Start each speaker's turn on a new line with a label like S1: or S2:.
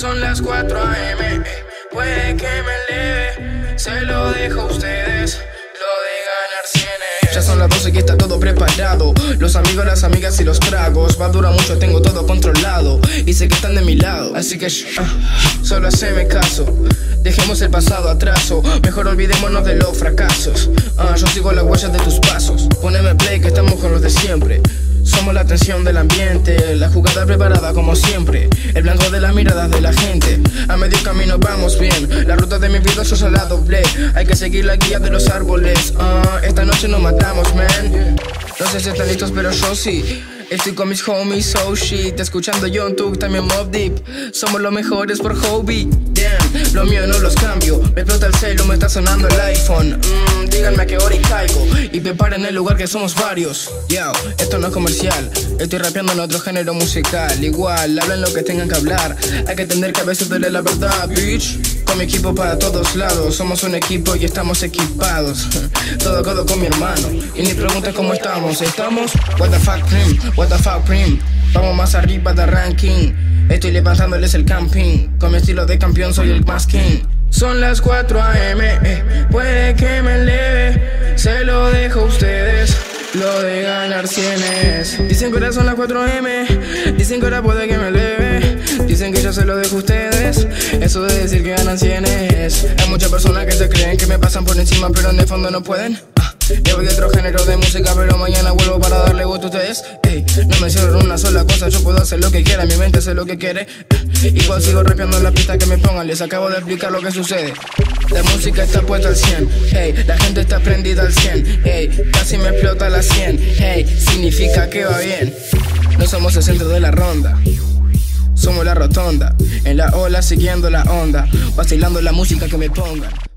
S1: Son las 4 AM, puede que me eleve. Se lo dejo a ustedes, lo de ganar cienes.
S2: Ya son las 12 y está todo preparado. Los amigos, las amigas y los tragos. Va a durar mucho, tengo todo controlado. Y sé que están de mi lado, así que solo haceme caso. Dejemos el pasado atrás, mejor olvidémonos de los fracasos. Yo sigo las huellas de tus pasos. Poneme play que estamos con los de siempre. Somos la atención del ambiente, la jugada preparada como siempre, el blanco de las miradas de la gente. A medio camino vamos bien, la ruta de mi vida yo se la doblé. Hay que seguir la guía de los árboles. Esta noche nos matamos, man. No sé si están listos, pero yo sí. Estoy con mis homies, so shit. Escuchando Young Thug, también Mobb Deep. Somos los mejores por hobby. Damn, lo mío no los cambio. Me explota el celo, me está sonando el iPhone. Díganme a qué hora y caigo. Y preparen el lugar que somos varios. Yo, esto no es comercial. Estoy rapeando en otro género musical. Igual, hablen lo que tengan que hablar. Hay que entender que a veces duele la verdad, bitch. Con mi equipo para todos lados. Somos un equipo y estamos equipados. Todo a codo con mi hermano. Y ni preguntes cómo estamos. ¿Estamos? What the fuck, prim? What the fuck, prim? Vamos más arriba de ranking. Estoy levantándoles el camping. Con mi estilo de campeón soy el más king.
S1: Son las 4 AM, puede que me eleve. Se lo dejo a ustedes, lo de ganar cienes. Dicen que ahora son las 4 AM, dicen que ahora puede que me eleve. Dicen que yo se lo dejo a ustedes, eso de decir que ganan cienes. Hay muchas personas que se creen que me pasan por encima, pero en el fondo no pueden. Yo voy de otro género de música, pero mañana vuelvo para darle gusto a ustedes. No me cierro en una sola cosa, yo puedo hacer lo que quiera, mi mente hace lo que quiere. Igual sigo rapeando en la pista que me pongan, les acabo de explicar lo que sucede. La música está puesta al 100, la gente está prendida al 100, casi me explota la 100, significa que va bien. No somos el centro de la ronda, somos la rotonda, en la ola siguiendo la onda, vacilando la música que me pongan.